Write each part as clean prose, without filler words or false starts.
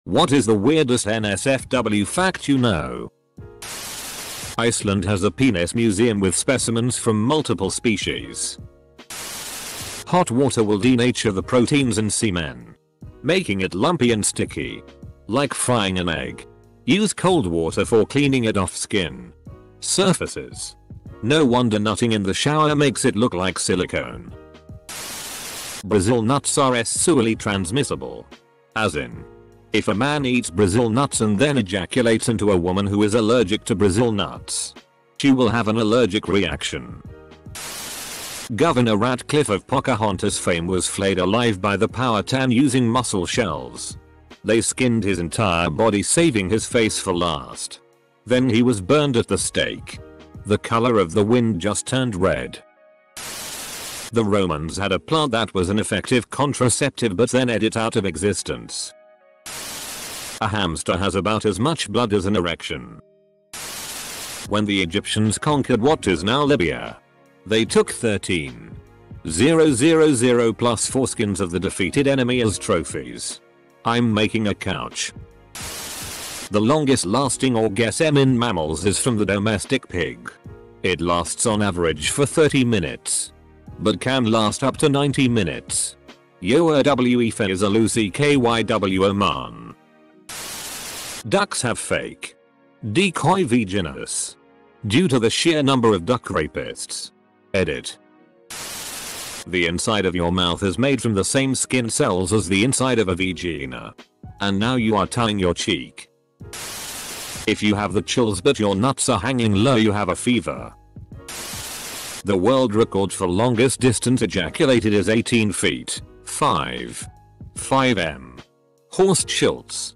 What is the weirdest NSFW fact you know? Iceland has a penis museum with specimens from multiple species. Hot water will denature the proteins in semen, making it lumpy and sticky, like frying an egg. Use cold water for cleaning it off skin surfaces. No wonder nutting in the shower makes it look like silicone. Brazil nuts are sexually transmissible. As in, if a man eats Brazil nuts and then ejaculates into a woman who is allergic to Brazil nuts, she will have an allergic reaction. Governor Ratcliffe of Pocahontas fame was flayed alive by the Powhatan using mussel shells. They skinned his entire body, saving his face for last. Then he was burned at the stake. The color of the wind just turned red. The Romans had a plant that was an effective contraceptive but then edited out of existence. A hamster has about as much blood as an erection. When the Egyptians conquered what is now Libya, they took 13,000 plus foreskins of the defeated enemy as trophies. I'm making a couch. The longest lasting orgasm in mammals is from the domestic pig. It lasts on average for 30 minutes, but can last up to 90 minutes. you.I is a Lucy KYW Oman. Ducks have fake decoy vaginas due to the sheer number of duck rapists. Edit. The inside of your mouth is made from the same skin cells as the inside of a vagina. And now you are tying your cheek. If you have the chills but your nuts are hanging low, you have a fever. The world record for longest distance ejaculated is 18 feet, 5'm. Horst Schultz.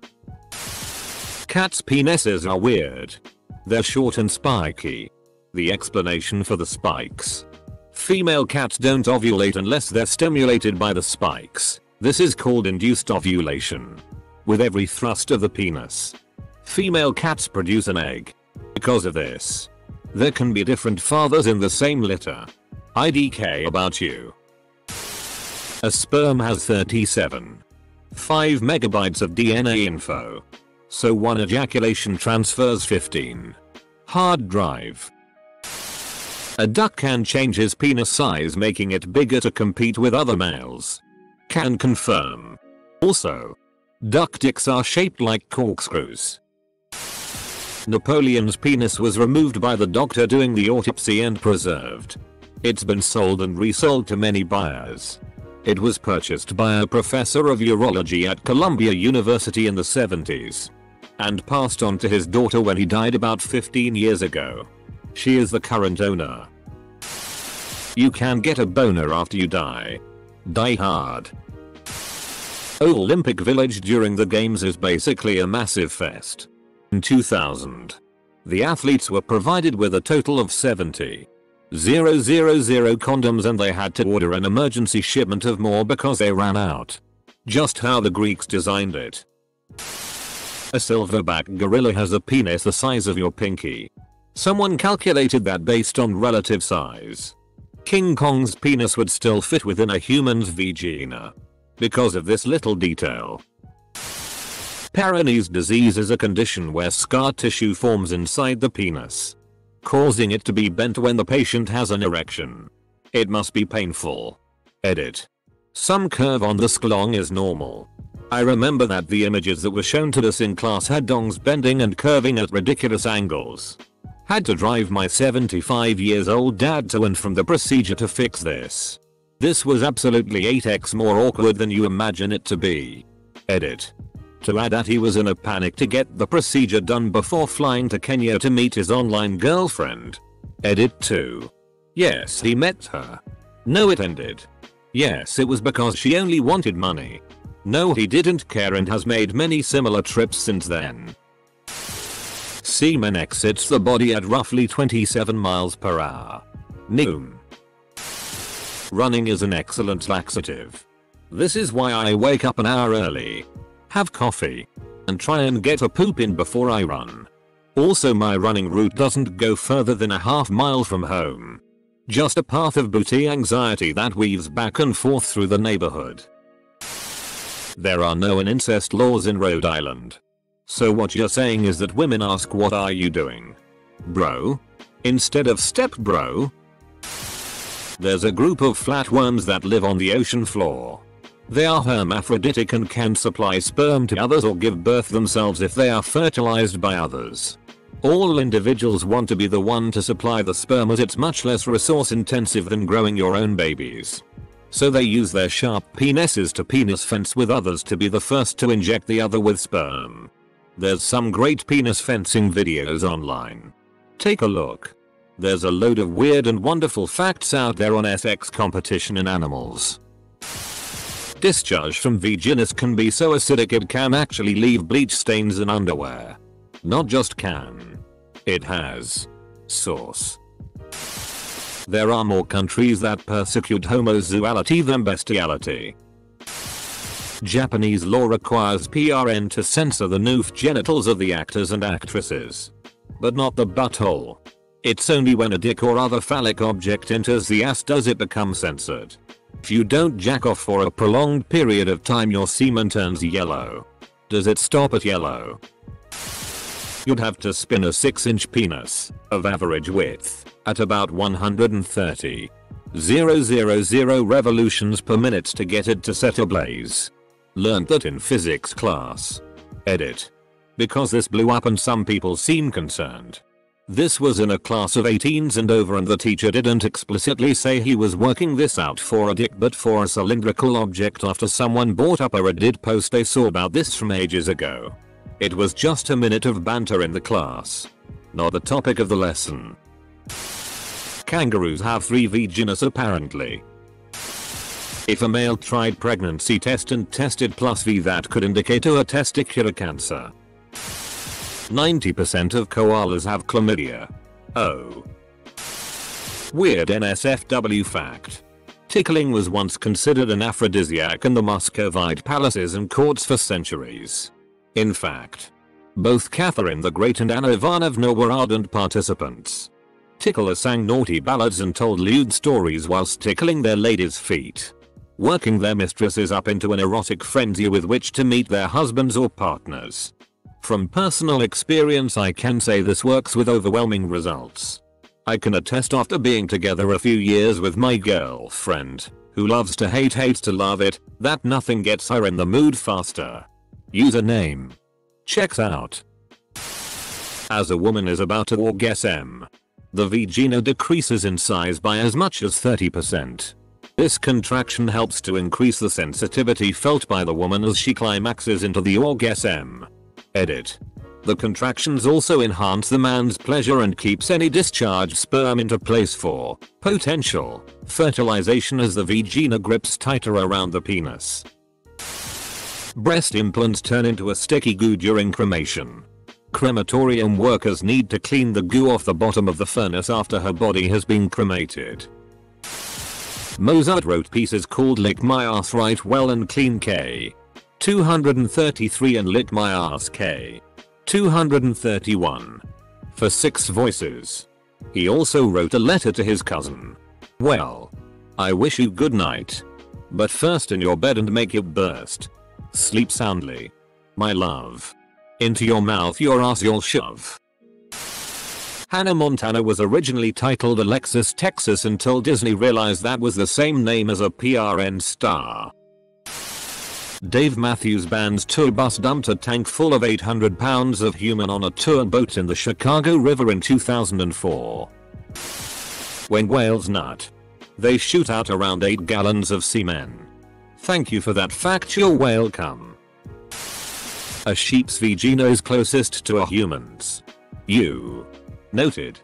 Cats' penises are weird. They're short and spiky. The explanation for the spikes: female cats don't ovulate unless they're stimulated by the spikes. This is called induced ovulation. With every thrust of the penis, female cats produce an egg. Because of this, there can be different fathers in the same litter. IDK about you. A sperm has 37.5 megabytes of DNA info. So one ejaculation transfers 15. Hard drive. A duck can change his penis size, making it bigger to compete with other males. Can confirm. Also, duck dicks are shaped like corkscrews. Napoleon's penis was removed by the doctor doing the autopsy and preserved. It's been sold and resold to many buyers. It was purchased by a professor of urology at Columbia University in the 70s. And passed on to his daughter when he died about 15 years ago. She is the current owner. You can get a boner after you die. Die Hard. Olympic Village during the games is basically a massive fest. In 2000, the athletes were provided with a total of 70,000 condoms and they had to order an emergency shipment of more because they ran out. Just how the Greeks designed it. A silverback gorilla has a penis the size of your pinky. Someone calculated that based on relative size, King Kong's penis would still fit within a human's vagina. Because of this little detail. Peyronie's disease is a condition where scar tissue forms inside the penis, causing it to be bent when the patient has an erection. It must be painful. Edit. Some curve on the schlong is normal. I remember that the images that were shown to us in class had dongs bending and curving at ridiculous angles. Had to drive my 75 years old dad to and from the procedure to fix this. This was absolutely 8x more awkward than you imagine it to be. Edit. To add that he was in a panic to get the procedure done before flying to Kenya to meet his online girlfriend. Edit 2. Yes, he met her. No, it ended. Yes, it was because she only wanted money. No, he didn't care and has made many similar trips since then. Semen exits the body at roughly 27 miles per hour. Noom. Running is an excellent laxative. This is why I wake up an hour early, have coffee, and try and get a poop in before I run. Also, my running route doesn't go further than a half mile from home. Just a path of booty anxiety that weaves back and forth through the neighborhood. There are no incest laws in Rhode Island. So what you're saying is that women ask, what are you doing, bro? Instead of step bro. There's a group of flatworms that live on the ocean floor. They are hermaphroditic and can supply sperm to others or give birth themselves if they are fertilized by others. All individuals want to be the one to supply the sperm as it's much less resource intensive than growing your own babies. So they use their sharp penises to penis fence with others to be the first to inject the other with sperm. There's some great penis fencing videos online. Take a look. There's a load of weird and wonderful facts out there on sex competition in animals. Discharge from vaginas can be so acidic it can actually leave bleach stains in underwear. Not just can. It has. Source. There are more countries that persecute homosexuality than bestiality. Japanese law requires PRN to censor the nude genitals of the actors and actresses. But not the butthole. It's only when a dick or other phallic object enters the ass does it become censored. If you don't jack off for a prolonged period of time, your semen turns yellow. Does it stop at yellow? You'd have to spin a 6-inch penis, of average width, at about 130,000 revolutions per minute to get it to set ablaze. Learned that in physics class. Edit. Because this blew up and some people seem concerned. This was in a class of 18s and over, and the teacher didn't explicitly say he was working this out for a dick but for a cylindrical object after someone brought up a Reddit post they saw about this from ages ago. It was just a minute of banter in the class. Not the topic of the lesson. Kangaroos have 3 vaginas apparently. If a male tried pregnancy test and tested +V, that could indicate a testicular cancer. 90% of koalas have chlamydia. Oh. Weird NSFW fact. Tickling was once considered an aphrodisiac in the Muscovite palaces and courts for centuries. In fact, both Catherine the Great and Anna Ivanovna were ardent participants. Ticklers sang naughty ballads and told lewd stories whilst tickling their ladies' feet, working their mistresses up into an erotic frenzy with which to meet their husbands or partners. From personal experience, I can say this works with overwhelming results. I can attest after being together a few years with my girlfriend, who loves to hate hates to love it, that nothing gets her in the mood faster. Username. Checks out. As a woman is about to orgasm, the vagina decreases in size by as much as 30%. This contraction helps to increase the sensitivity felt by the woman as she climaxes into the orgasm. Edit. The contractions also enhance the man's pleasure and keeps any discharged sperm into place for potential fertilization as the vagina grips tighter around the penis. Breast implants turn into a sticky goo during cremation. Crematorium workers need to clean the goo off the bottom of the furnace after her body has been cremated. Mozart wrote pieces called Lick My Ass Right Well and Clean K. 233 and Lick My Ass K. 231. For 6 voices. He also wrote a letter to his cousin. Well, I wish you good night. But first in your bed and make it burst. Sleep soundly. My love. Into your mouth your ass you'll shove. Hannah Montana was originally titled Alexis Texas until Disney realized that was the same name as a PRN star. Dave Matthews Band's tour bus dumped a tank full of 800 pounds of human on a tour boat in the Chicago River in 2004. When whales nut, they shoot out around 8 gallons of semen. Thank you for that fact, you're welcome. A sheep's vagina is closest to a human's. You. Noted.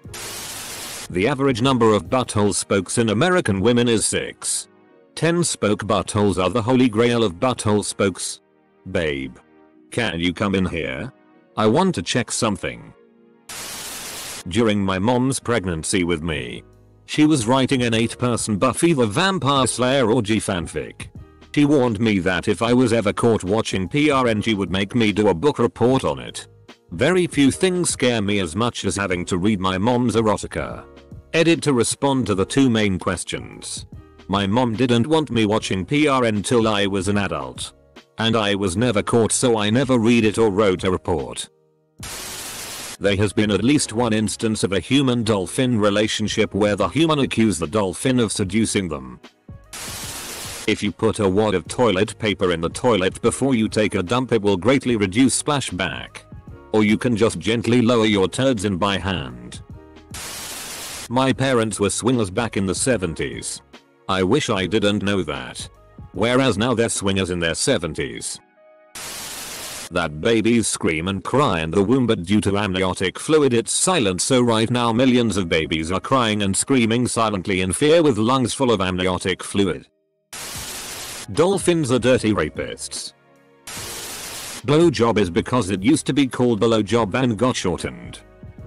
The average number of butthole spokes in American women is 6. 10 spoke buttholes are the holy grail of butthole spokes. Babe. Can you come in here? I want to check something. During my mom's pregnancy with me, she was writing an 8-person Buffy the Vampire Slayer orgy fanfic. She warned me that if I was ever caught watching PRN she would make me do a book report on it. Very few things scare me as much as having to read my mom's erotica. Edit to respond to the 2 main questions. My mom didn't want me watching PRN till I was an adult. And I was never caught, so I never read it or wrote a report. There has been at least one instance of a human-dolphin relationship where the human accused the dolphin of seducing them. If you put a wad of toilet paper in the toilet before you take a dump, it will greatly reduce splashback. Or you can just gently lower your turds in by hand. My parents were swingers back in the 70s. I wish I didn't know that. Whereas now they're swingers in their 70s. That babies scream and cry in the womb, but due to amniotic fluid it's silent, so right now millions of babies are crying and screaming silently in fear with lungs full of amniotic fluid. Dolphins are dirty rapists. Blowjob is because it used to be called blowjob and got shortened.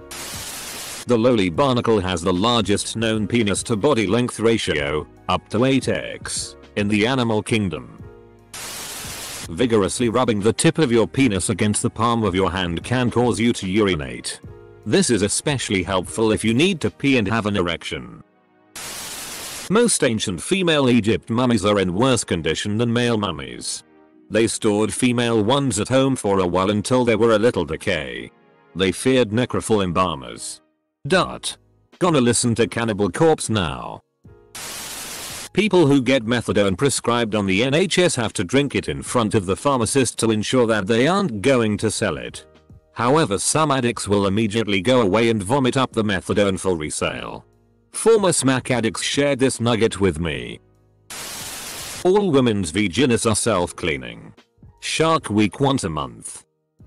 The lowly barnacle has the largest known penis to body length ratio, up to 8x, in the animal kingdom. Vigorously rubbing the tip of your penis against the palm of your hand can cause you to urinate. This is especially helpful if you need to pee and have an erection. Most ancient female Egypt mummies are in worse condition than male mummies. They stored female ones at home for a while until they were a little decay. They feared necrophile embalmers. Gonna listen to Cannibal Corpse now. People who get methadone prescribed on the NHS have to drink it in front of the pharmacist to ensure that they aren't going to sell it. However, some addicts will immediately go away and vomit up the methadone for resale. Former smack addicts shared this nugget with me. All women's vaginas are self-cleaning. Shark Week once a month.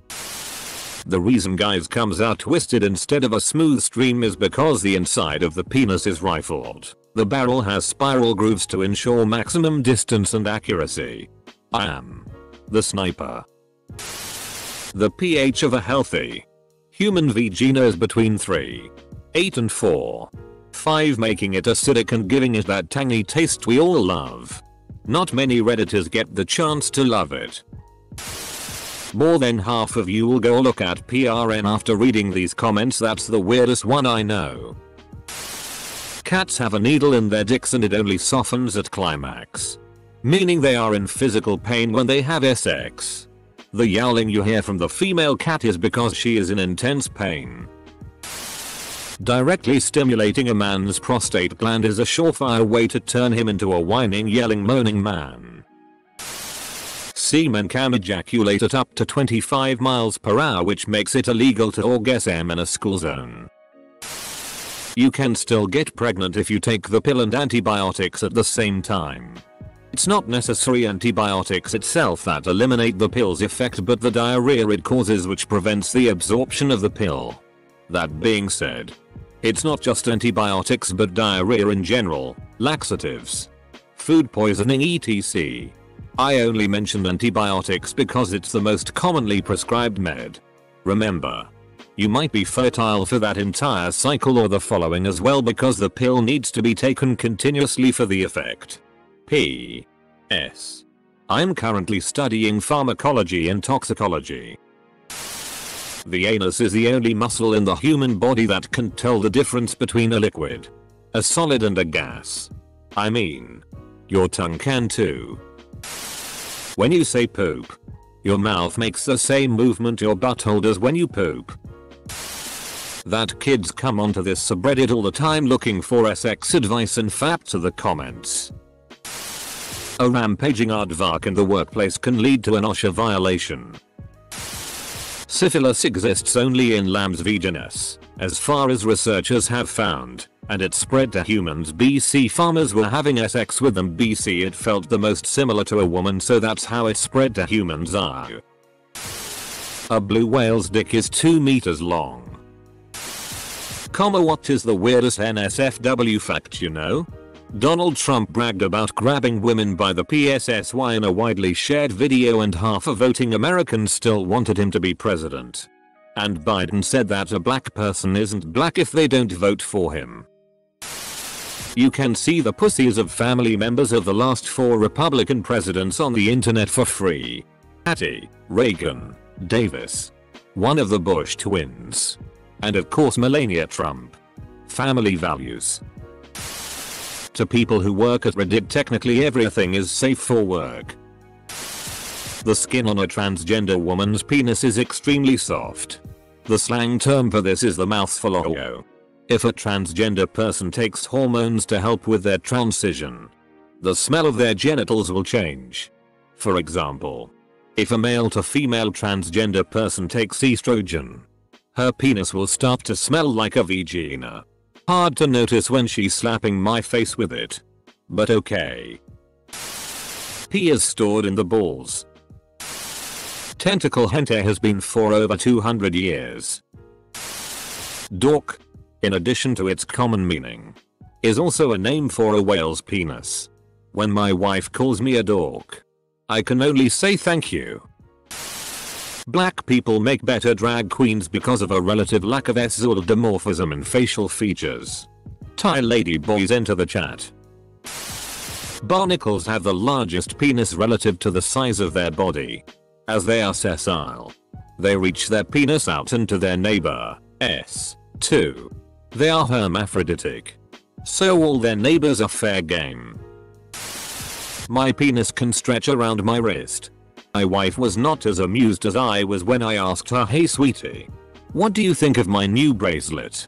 The reason guys comes out twisted instead of a smooth stream is because the inside of the penis is rifled. The barrel has spiral grooves to ensure maximum distance and accuracy. I am the sniper. The pH of a healthy human vagina is between 3.8 and 4.5, making it acidic and giving it that tangy taste we all love. Not many Redditors get the chance to love it. More than half of you will go look at PRN after reading these comments. That's the weirdest one I know. Cats have a needle in their dicks and it only softens at climax, meaning they are in physical pain when they have sex. The yowling you hear from the female cat is because she is in intense pain. Directly stimulating a man's prostate gland is a surefire way to turn him into a whining, yelling, moaning man. Semen can ejaculate at up to 25 miles per hour, which makes it illegal to orgasm in a school zone. You can still get pregnant if you take the pill and antibiotics at the same time. It's not necessarily antibiotics itself that eliminate the pill's effect, but the diarrhea it causes, which prevents the absorption of the pill. That being said, it's not just antibiotics but diarrhea in general, laxatives, food poisoning etc. I only mention antibiotics because it's the most commonly prescribed med. Remember, you might be fertile for that entire cycle or the following as well, because the pill needs to be taken continuously for the effect. P.S. I'm currently studying pharmacology and toxicology. The anus is the only muscle in the human body that can tell the difference between a liquid, a solid and a gas. I mean, your tongue can too. When you say poop, your mouth makes the same movement your butthole does when you poop. That kids come onto this subreddit all the time looking for sex advice and fap to the comments. A rampaging aardvark in the workplace can lead to an OSHA violation. Syphilis exists only in lambs' vaginas, as far as researchers have found, and it spread to humans. BC farmers were having sex with them. BC it felt the most similar to a woman, so that's how it spread to humans. A blue whale's dick is 2 meters long. What is the weirdest NSFW fact you know? Donald Trump bragged about grabbing women by the PSSY in a widely shared video, and half of voting Americans still wanted him to be president. And Biden said that a black person isn't black if they don't vote for him. You can see the pussies of family members of the last 4 Republican presidents on the internet for free. Hattie, Reagan, Davis, one of the Bush twins, and of course Melania Trump. Family values. To people who work at Reddit, technically everything is safe for work. The skin on a transgender woman's penis is extremely soft. The slang term for this is the mouthful. If a transgender person takes hormones to help with their transition, the smell of their genitals will change. For example, if a male to female transgender person takes estrogen, her penis will start to smell like a vagina. Hard to notice when she's slapping my face with it, but okay. Pee is stored in the balls. Tentacle hentai has been for over 200 years. Dork, in addition to its common meaning, is also a name for a whale's penis. When my wife calls me a dork, I can only say thank you. Black people make better drag queens because of a relative lack of sexual dimorphism in facial features. Thai lady boys enter the chat. Barnacles have the largest penis relative to the size of their body. As they are sessile, they reach their penis out into their neighbor, S2. They are hermaphroditic, so all their neighbors are fair game. My penis can stretch around my wrist. My wife was not as amused as I was when I asked her, "Hey sweetie, what do you think of my new bracelet?"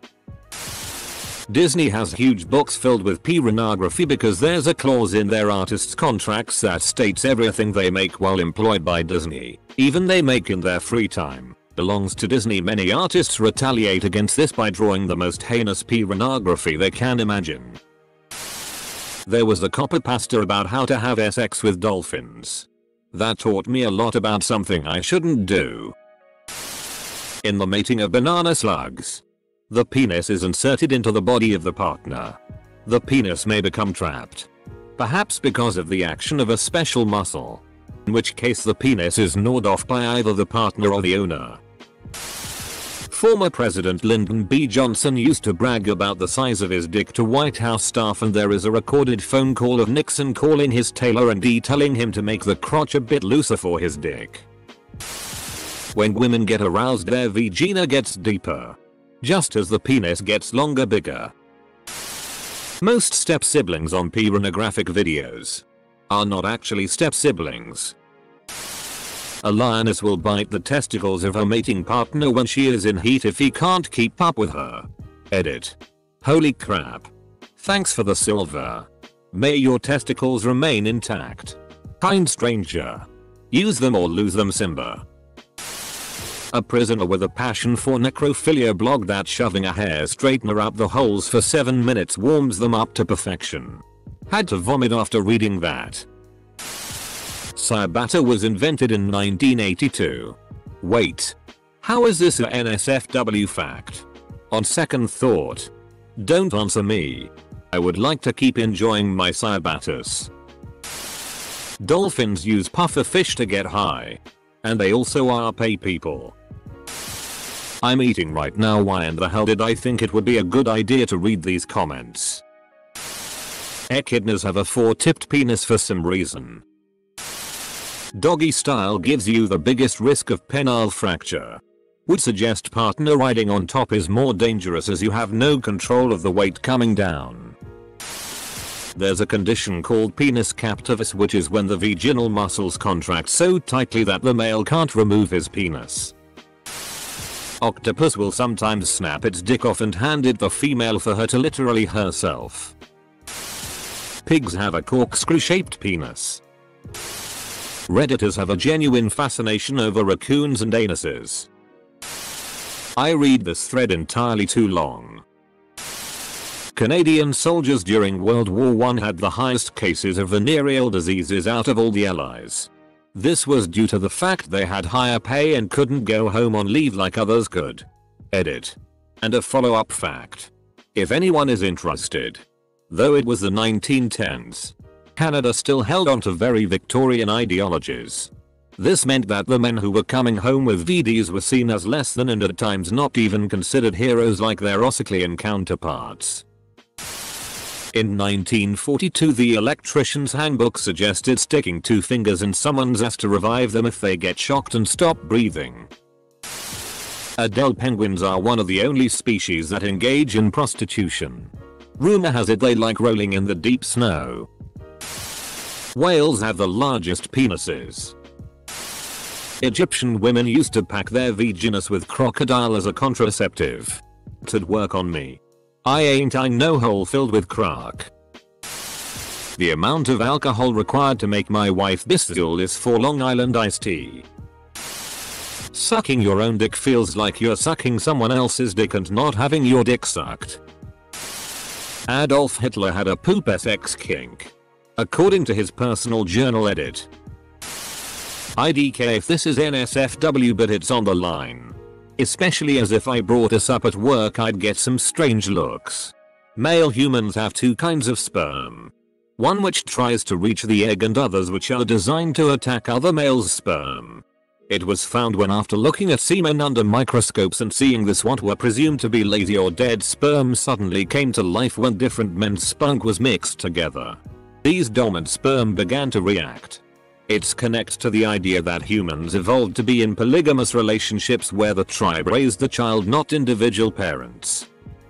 Disney has huge books filled with pornography because there's a clause in their artists' contracts that states everything they make while employed by Disney, even they make in their free time, belongs to Disney. Many artists retaliate against this by drawing the most heinous pornography they can imagine. There was a copper pasta about how to have sex with dolphins. That taught me a lot about something I shouldn't do. In the mating of banana slugs, the penis is inserted into the body of the partner. The penis may become trapped, perhaps because of the action of a special muscle, in which case the penis is gnawed off by either the partner or the owner. Former President Lyndon B. Johnson used to brag about the size of his dick to White House staff, and there is a recorded phone call of Nixon calling his tailor and telling him to make the crotch a bit looser for his dick. When women get aroused, their vagina gets deeper, just as the penis gets longer, bigger. Most step siblings on pornographic videos are not actually step siblings. A lioness will bite the testicles of her mating partner when she is in heat if he can't keep up with her. Edit. Holy crap. Thanks for the silver. May your testicles remain intact. Kind stranger. Use them or lose them, Simba. A prisoner with a passion for necrophilia blogged that shoving a hair straightener up the holes for 7 minutes warms them up to perfection. Had to vomit after reading that. Ciabatta was invented in 1982. Wait. How is this a NSFW fact? On second thought, don't answer me. I would like to keep enjoying my ciabattas. Dolphins use puffer fish to get high. And they also are pay people. I'm eating right now. Why in the hell did I think it would be a good idea to read these comments? Echidnas have a 4-tipped penis for some reason. Doggy style gives you the biggest risk of penile fracture. Would suggest partner riding on top is more dangerous as you have no control of the weight coming down. There's a condition called penis captivus, which is when the vaginal muscles contract so tightly that the male can't remove his penis. Octopus will sometimes snap its dick off and hand it the female for her to literally herself. Pigs have a corkscrew-shaped penis. Redditors have a genuine fascination over raccoons and anuses. I read this thread entirely too long. Canadian soldiers during World War I had the highest cases of venereal diseases out of all the allies. This was due to the fact they had higher pay and couldn't go home on leave like others could. Edit. And a follow-up fact. If anyone is interested. Though it was the 1910s, Canada still held on to very Victorian ideologies. This meant that the men who were coming home with VDs were seen as less than and at times not even considered heroes like their Ossiclean counterparts. In 1942, the Electrician's Handbook suggested sticking 2 fingers in someone's ass to revive them if they get shocked and stop breathing. Adele penguins are one of the only species that engage in prostitution. Rumor has it they like rolling in the deep snow. Whales have the largest penises. Egyptian women used to pack their vaginas with crocodile as a contraceptive. It'd work on me. I no hole filled with croc. The amount of alcohol required to make my wife bestial is 4 Long Island iced tea. Sucking your own dick feels like you're sucking someone else's dick and not having your dick sucked. Adolf Hitler had a poop sex kink. According to his personal journal edit. IDK if this is NSFW but it's on the line. Especially as if I brought us up at work I'd get some strange looks. Male humans have 2 kinds of sperm. One which tries to reach the egg and others which are designed to attack other males' sperm. It was found when after looking at semen under microscopes and seeing this what were presumed to be lazy or dead sperm suddenly came to life when different men's spunk was mixed together. These dormant sperm began to react. It's connected to the idea that humans evolved to be in polygamous relationships where the tribe raised the child not individual parents.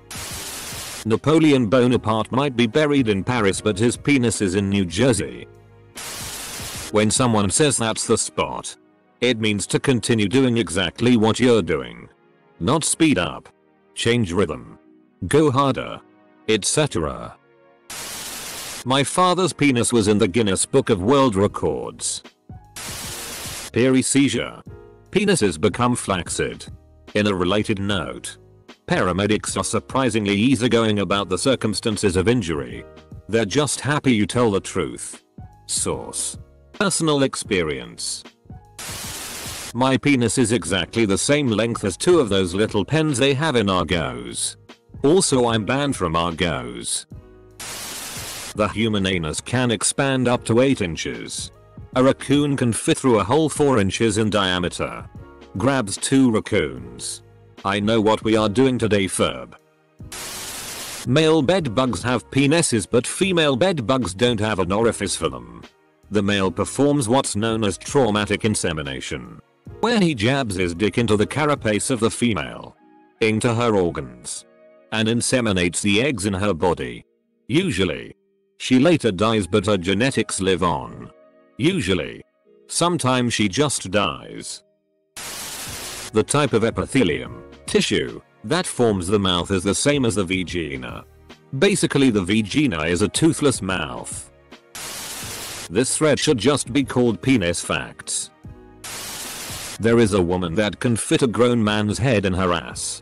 Napoleon Bonaparte might be buried in Paris but his penis is in New Jersey. When someone says that's the spot, it means to continue doing exactly what you're doing. Not speed up. Change rhythm. Go harder. Etc. My father's penis was in the Guinness Book of World Records. Paresthesia. Penises become flaccid. In a related note, paramedics are surprisingly easygoing about the circumstances of injury. They're just happy you tell the truth. Source. Personal experience. My penis is exactly the same length as 2 of those little pens they have in Argos. Also I'm banned from Argos. The human anus can expand up to 8 inches. A raccoon can fit through a hole 4 inches in diameter. Grabs 2 raccoons. I know what we are doing today Ferb. Male bed bugs have penises but female bed bugs don't have an orifice for them. The male performs what's known as traumatic insemination, where he jabs his dick into the carapace of the female, into her organs, and inseminates the eggs in her body. Usually. She later dies but her genetics live on. Usually. Sometimes she just dies. The type of epithelium, tissue, that forms the mouth is the same as the vagina. Basically the vagina is a toothless mouth. This thread should just be called penis facts. There is a woman that can fit a grown man's head in her ass.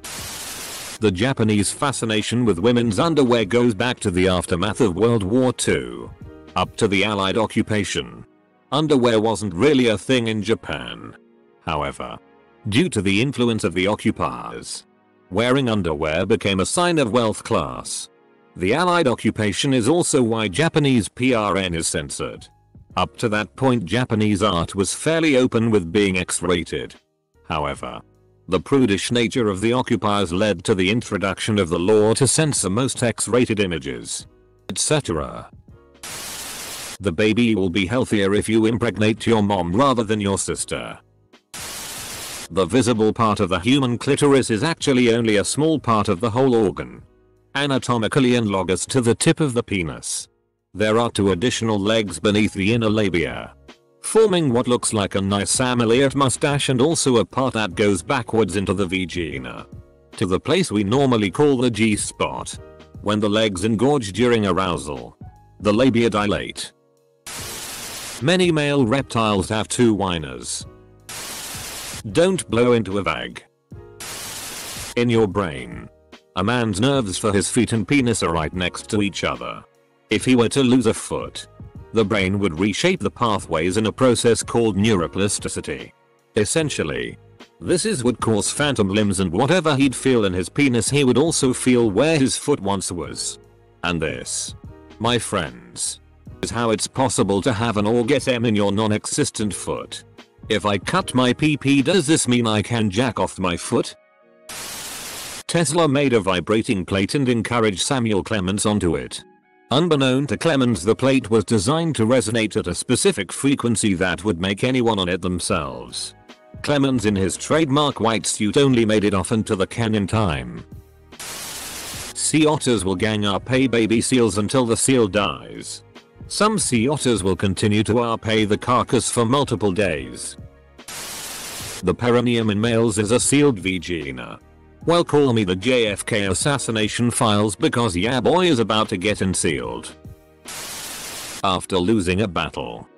The Japanese fascination with women's underwear goes back to the aftermath of World War II. Up to the Allied occupation, underwear wasn't really a thing in Japan. However, due to the influence of the occupiers, wearing underwear became a sign of wealth class. The Allied occupation is also why Japanese PRN is censored. Up to that point Japanese art was fairly open with being X-rated. However, the prudish nature of the occupiers led to the introduction of the law to censor most X-rated images, etc. The baby will be healthier if you impregnate your mom rather than your sister. The visible part of the human clitoris is actually only a small part of the whole organ. Anatomically analogous to the tip of the penis. There are 2 additional legs beneath the inner labia, forming what looks like a nice Sam Elliott mustache and also a part that goes backwards into the vagina, to the place we normally call the G-spot. When the legs engorge during arousal, the labia dilate. Many male reptiles have 2 whiners. Don't blow into a vag. In your brain, a man's nerves for his feet and penis are right next to each other. If he were to lose a foot, the brain would reshape the pathways in a process called neuroplasticity. Essentially, this would cause phantom limbs and whatever he'd feel in his penis he would also feel where his foot once was. And this, my friends, is how it's possible to have an orgasm in your non-existent foot. If I cut my PP, does this mean I can jack off my foot? Tesla made a vibrating plate and encouraged Samuel Clemens onto it. Unbeknown to Clemens, the plate was designed to resonate at a specific frequency that would make anyone on it themselves. Clemens in his trademark white suit only made it off into the can in time. Sea otters will gang up baby seals until the seal dies. Some sea otters will continue to RP the carcass for multiple days. The perineum in males is a sealed vagina. Well, call me the JFK assassination files because yeah boy is about to get unsealed. After losing a battle.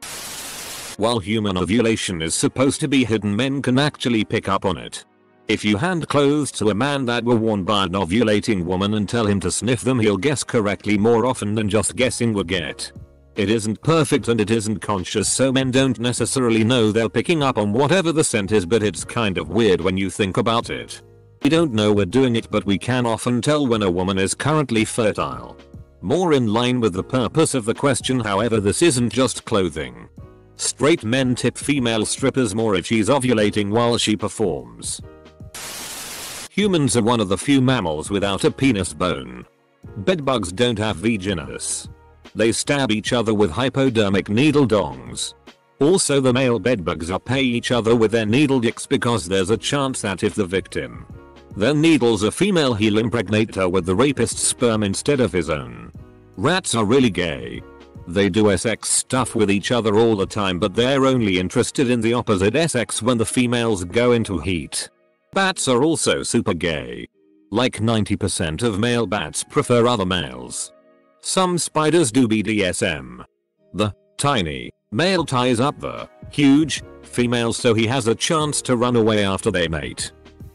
While human ovulation is supposed to be hidden, men can actually pick up on it. If you hand clothes to a man that were worn by an ovulating woman and tell him to sniff them, he'll guess correctly more often than just guessing would get. It isn't perfect and it isn't conscious, so men don't necessarily know they're picking up on whatever the scent is, but it's kind of weird when you think about it. We don't know we're doing it, but we can often tell when a woman is currently fertile. More in line with the purpose of the question, however, this isn't just clothing. Straight men tip female strippers more if she's ovulating while she performs. Humans are one of the few mammals without a penis bone. Bedbugs don't have vaginas. They stab each other with hypodermic needle dongs. Also, the male bedbugs pay each other with their needle dicks because there's a chance that if the victim then needles a female, he'll impregnate her with the rapist's sperm instead of his own. Rats are really gay. They do sex stuff with each other all the time, but they're only interested in the opposite sex when the females go into heat. Bats are also super gay. Like 90% of male bats prefer other males. Some spiders do BDSM. The tiny male ties up the huge female so he has a chance to run away after they mate.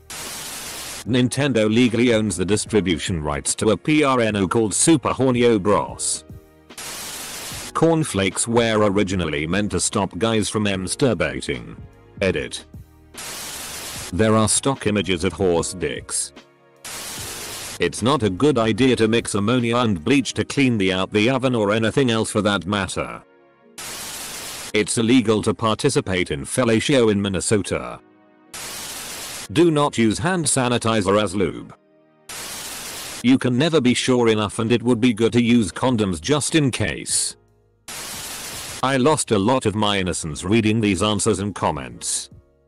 Nintendo legally owns the distribution rights to a PRNO called Super Hornio Bros. Cornflakes were originally meant to stop guys from masturbating. Edit. There are stock images of horse dicks. It's not a good idea to mix ammonia and bleach to clean out the oven or anything else for that matter. It's illegal to participate in fellatio in Minnesota. Do not use hand sanitizer as lube. You can never be sure enough, and it would be good to use condoms just in case. I lost a lot of my innocence reading these answers and comments.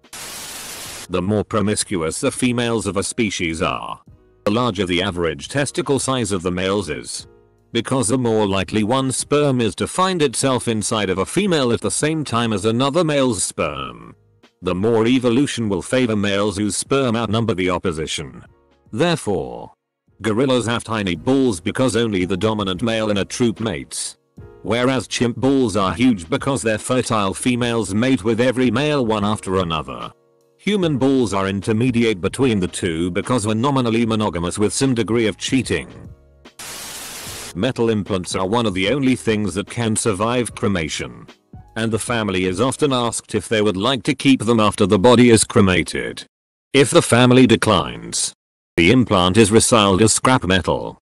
The more promiscuous the females of a species are, the larger the average testicle size of the males is. Because the more likely one sperm is to find itself inside of a female at the same time as another male's sperm, the more evolution will favor males whose sperm outnumber the opposition. Therefore, gorillas have tiny balls because only the dominant male in a troop mates. Whereas chimp balls are huge because their fertile females mate with every male one after another. Human balls are intermediate between the two because we're nominally monogamous with some degree of cheating. Metal implants are one of the only things that can survive cremation. And the family is often asked if they would like to keep them after the body is cremated. If the family declines, the implant is resold as scrap metal.